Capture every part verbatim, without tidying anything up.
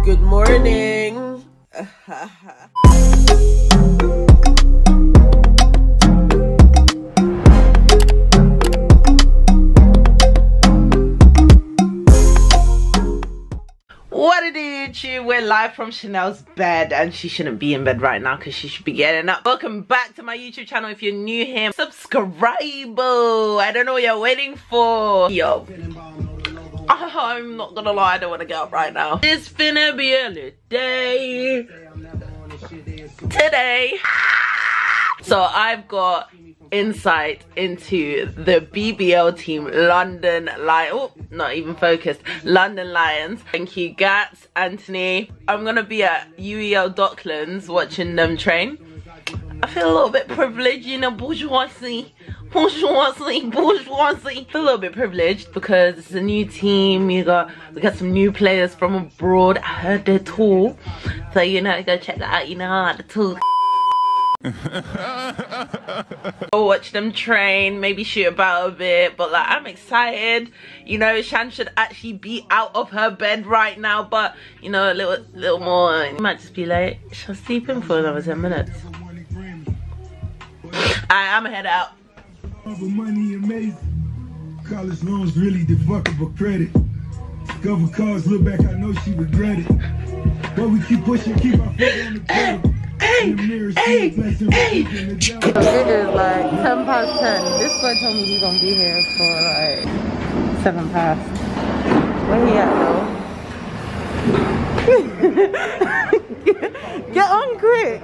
Good morning. What it is, YouTube? We're live from Chanel's bed, and she shouldn't be in bed right now because she should be getting up. Welcome back to my YouTube channel. If you're new here, subscribe. I don't know what you're waiting for. Yo. I'm not gonna lie, I don't want to get up right now. It's finna be a little day today. So I've got insight into the B B L team, London Lions. Oh, not even focused. London Lions. Thank you, Gats, Anthony. I'm gonna be at U E L Docklands watching them train. I feel a little bit privileged, you know, bourgeoisie. Bourgeoisie, bourgeoisie. I feel a little bit privileged because it's a new team. You got we got some new players from abroad. I heard they're tall, so you know, go check that out. You know, the tall. Go watch them train, maybe shoot about a bit, but like I'm excited. You know, Shan should actually be out of her bed right now, but you know, a little, little more. You might just be late. She'll sleep in for another ten minutes. I, I'm head out. Money amazing. College loans really the fuckable credit. Cover cars, look back, I know she regret it. But we keep pushing, keep our foot on the pedal. Hey, hey, hey. It is like ten past ten. This boy told me he's gonna be here for like seven past. Where he at though? Get on quick.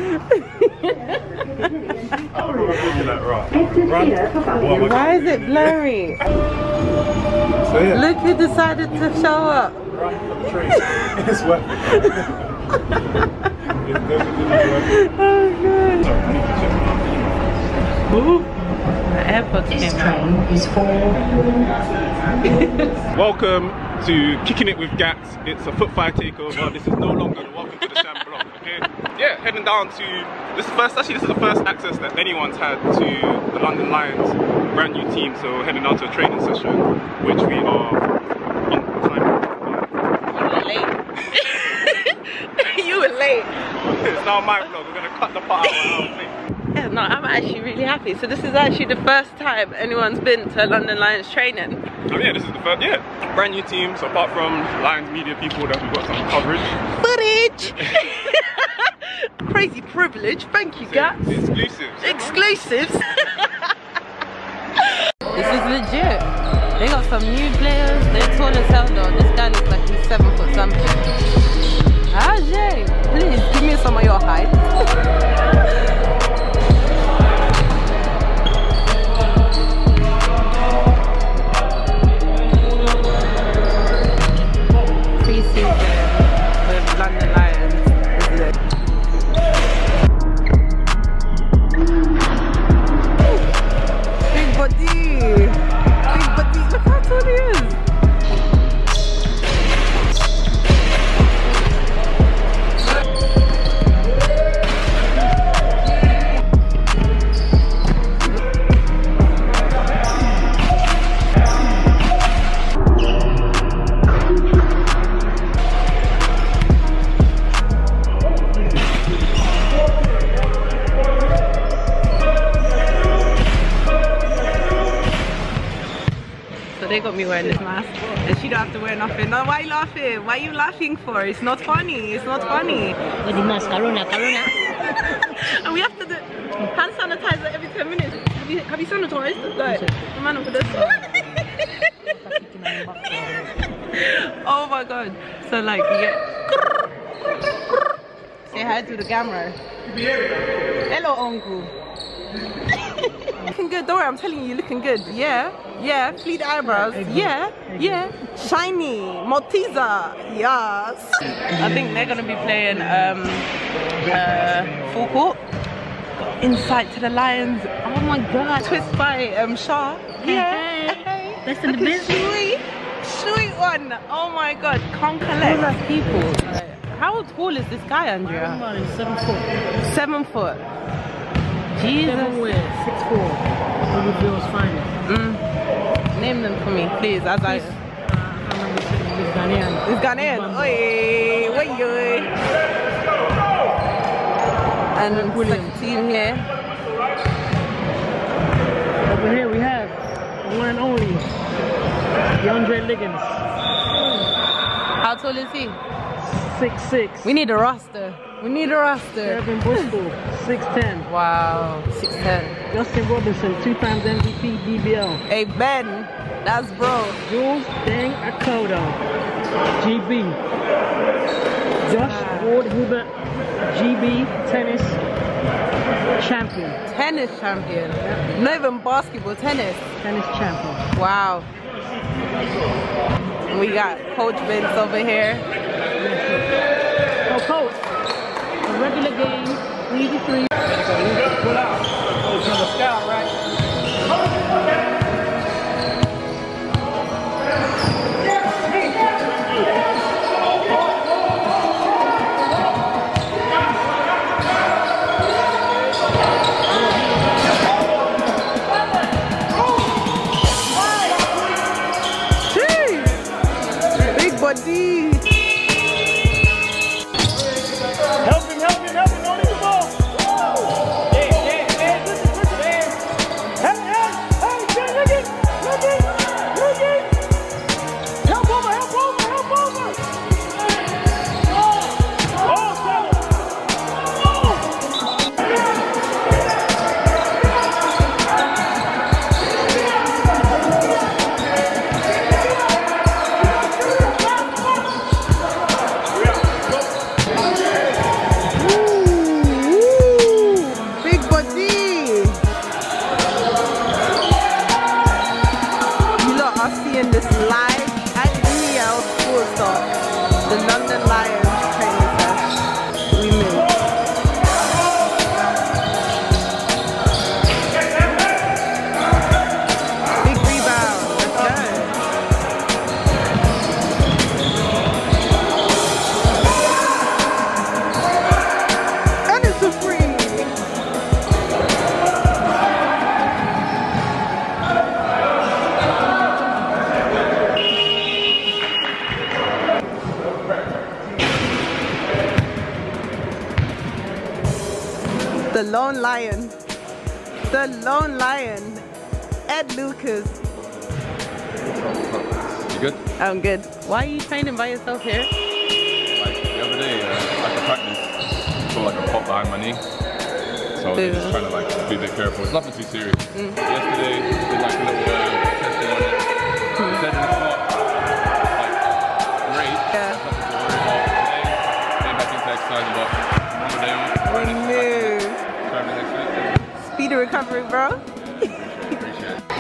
Why is it blurry? Look who decided to show up. It's wet. Oh god. Ooh, the AirPods came out. Welcome to Kicking It with Gats. It's a foot five takeover. This is no longer the Welcome to the Sham block. Okay? Yeah, heading down to this is first. Actually, this is the first access that anyone's had to the London Lions, brand new team. So heading down to a training session, which we are on time. You were late. You were late. It's now my vlog. We're gonna cut the part out when I was late. Yeah, no, I'm actually really happy. So this is actually the first time anyone's been to London Lions training. Oh yeah, this is the first. Yeah, brand new team. So apart from Lions media people, that we've got some coverage. Footage. Crazy privilege. Thank you, Gats. Exclusives. Exclusives. This is legit. They got some new players. They're tall as hell though. This guy looks like he's seven foot something. Ajay, please give me some of your height. Pre-season with London Lions is it? Big body, big body. Look how tall he is. They got me wearing this mask and she don't have to wear nothing. No, why are you laughing? Why are you laughing for? It's not funny. It's not funny. With the mask, corona, corona. And we have to do hand sanitizer every ten minutes. Have you, have you sanitized? Like, the man for this. Oh my god. So like you get... Say hi to the camera. Hello, uncle. Looking good, don't worry, I'm telling you, you're looking good. Yeah, yeah, fleet eyebrows. Yeah, yeah, shiny, Malteser. Yes. I think they're gonna be playing um, uh, full court. Got insight to the Lions. Oh my god, twist by um, Shah. Yeah, hey. That's in the Look at business. Sweet, sweet one. Oh my god, can't collect. Like people. Like, how tall is this guy, Andrea? Seven foot. Seven foot. Jesus. Seven with six four. Liverpool's finest. Mm. Name them for me, please. As I. Uh, I remember it's Ghanaian. It's Ghanaian. Oi, And Williams. team here. Over here we have the one and only DeAndre Liggins. How tall is he? six six. We need a roster. We need a roster. Kevin Bristol, six ten. Wow, six ten. Justin Robinson, two times M V P D B L. Hey Ben, that's bro. Jules Deng Akoto, G B. Josh Ward Hubert, G B tennis champion. Tennis champion. Not even basketball, tennis. Tennis champion. Wow. We got Coach Vince over here. So coach, a regular game, three to three. Pull out. Oh, it's on the scout, right? Big body. Help him, help him, help him. Don't leave the ball. Hey, hey, hey, listen, listen, hey. Hey, hey, hey, hey, look it, look it, look it. Help over, help over, help over. Oh, seven. Big body. You lot are seeing this live at D L Sports Talk. The London Lions training test. We move. Big rebound. Let's go. And it's a free. The Lone Lion. The Lone Lion. Ed Lucas. You good? I'm good. Why are you training by yourself here? Like the other day, uh, like I practiced, saw like a pop behind my knee. So they're just trying to like be a bit careful. It's nothing too serious. Mm. Yesterday, did like a little uh, testing on it. They said it's not like great. Yeah. Nothing to worry about. Today, came back into exercise, but one day off. We knew. Try the next week. Speedy recovery, bro. Appreciate it.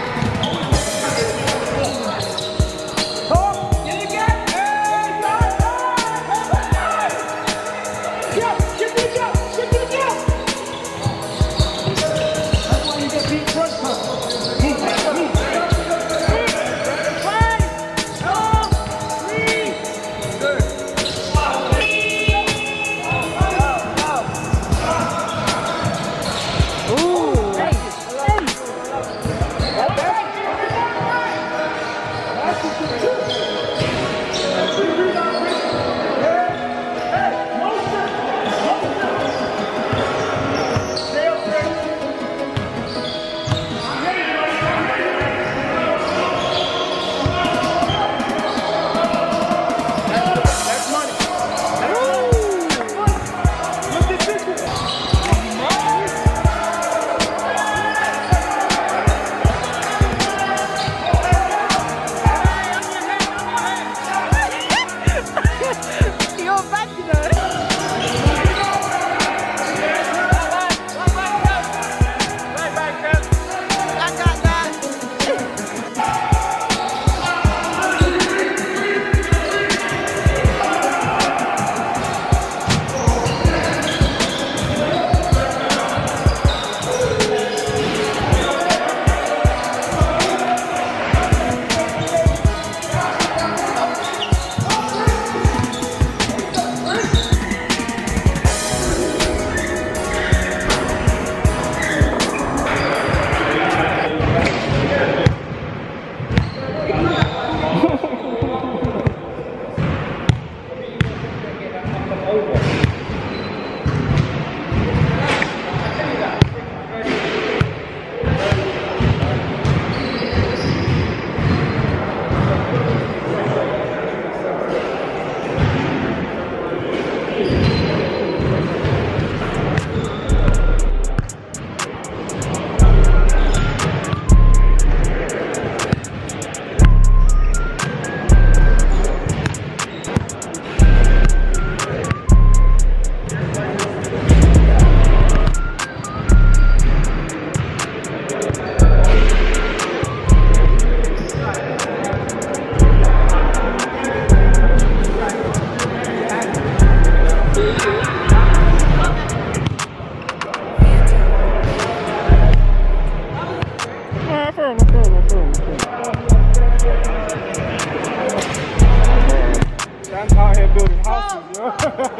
Dan's out here building houses, yo.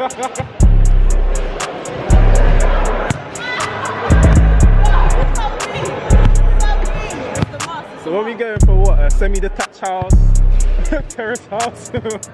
So what are we going for? What? A semi-detached house? Terrace house?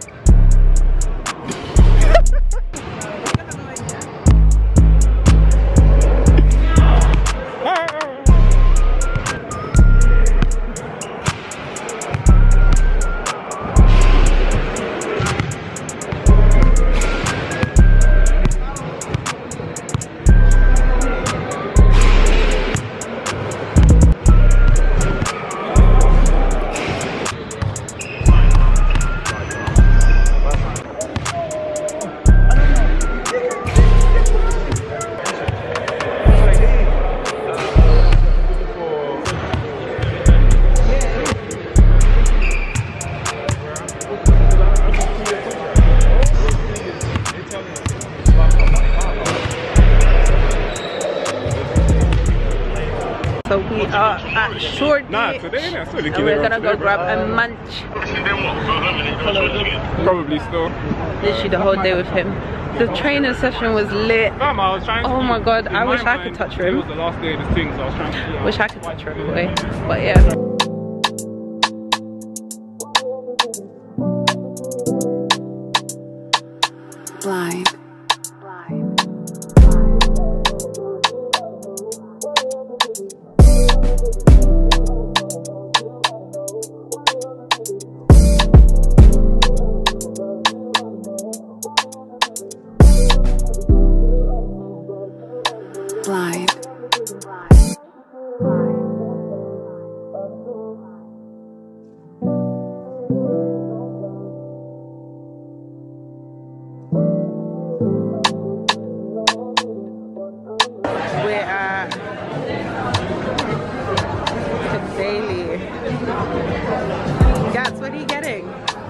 So we are at Short Nah, Beach, today, yeah, so and we're gonna go grab a munch. Probably still. Literally the whole day with him. The training session was lit. Fam, I was trying to Oh my god, in I my wish I mind, could touch It him. was the last day of this thing, so I was trying to see how- Wish I could touch her boy. But yeah. Blind. Blind. We're at the Daily. Gats, what are you getting?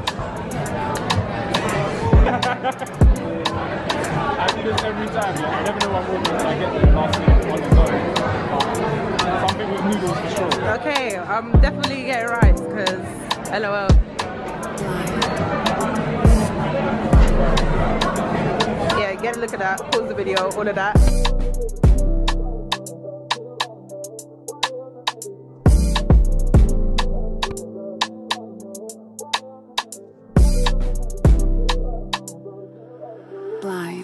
I do this every time, yeah. I never know what I'm walking until I get there last minute on the zone. Something with noodles for sure. Okay, I'm definitely getting rice because LOL. Yeah, get a look at that, pause the video, all of that. Blind.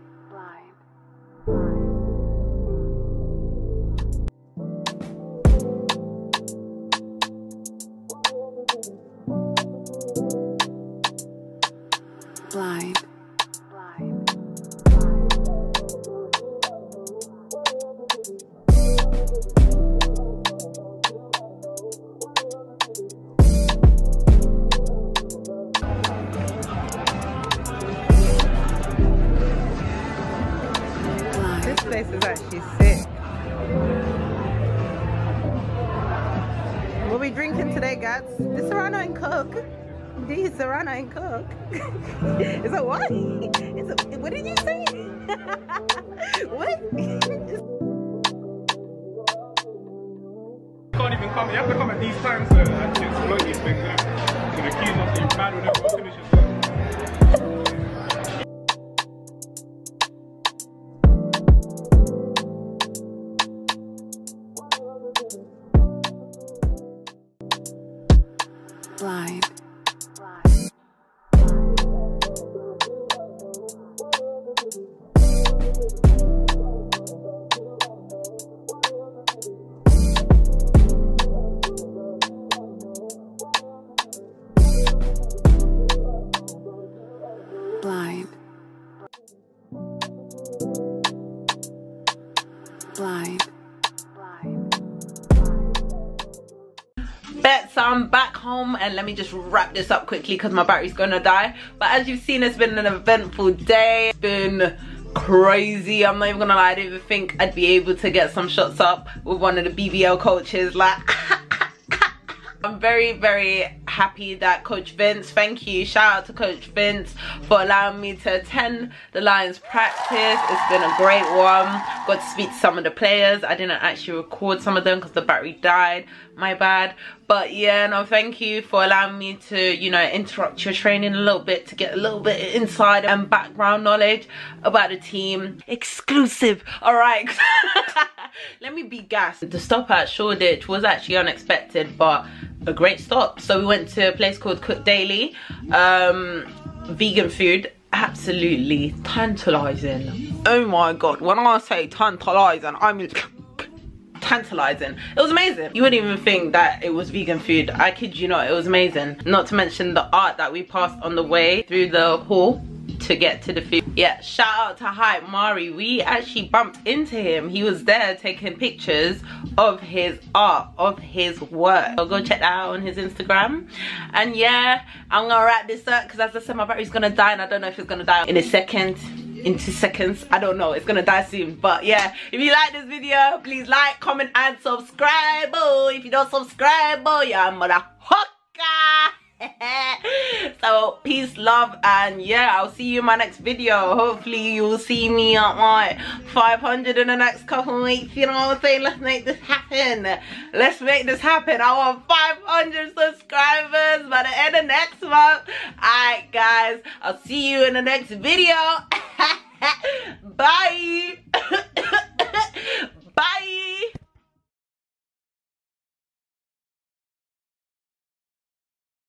Blind. This place is actually sick. What are we drinking today, Gats? This Serrano and Coke. These Serrano and Coke. Is that what? Is it, what did you say? What? Can't even come. You have to come at these times to actually exploit these things. Yeah. So the queues must be mad when everyone finishes. Blind. Blind. I'm back home, and let me just wrap this up quickly because my battery's gonna die. But as you've seen, it's been an eventful day. It's been crazy. I'm not even gonna lie, I didn't even think I'd be able to get some shots up with one of the B B L coaches. Like I'm very very happy that Coach Vince, thank you, shout out to Coach Vince for allowing me to attend the Lions practice. It's been a great one. Got to speak to some of the players. I didn't actually record some of them because the battery died, my bad. But yeah, no, thank you for allowing me to, you know, interrupt your training a little bit to get a little bit of inside and background knowledge about the team. Exclusive. All right. Let me be gassed. The stop at Shoreditch was actually unexpected, but a great stop. So we went to a place called Cook Daily. Um, vegan food. Absolutely tantalizing. Oh my god, when I say tantalizing, I mean tantalizing. It was amazing. You wouldn't even think that it was vegan food. I kid you not, it was amazing. Not to mention the art that we passed on the way through the hall to get to the food. Yeah, shout out to Hype Mari. We actually bumped into him. He was there taking pictures of his art, of his work. So go check that out on his Instagram. And yeah, I'm gonna wrap this up because as I said, my battery's gonna die, and I don't know if it's gonna die in a second, in two seconds. I don't know, it's gonna die soon. But yeah, if you like this video, please like, comment and subscribe. Oh, if you don't subscribe, oh yeah, motherfucker. So peace, love, and yeah, I'll see you in my next video. Hopefully you'll see me at my five hundred in the next couple of weeks. You know what I'm saying? Let's make this happen. Let's make this happen. I want five hundred subscribers by the end of next month. Alright guys, I'll see you in the next video. Bye.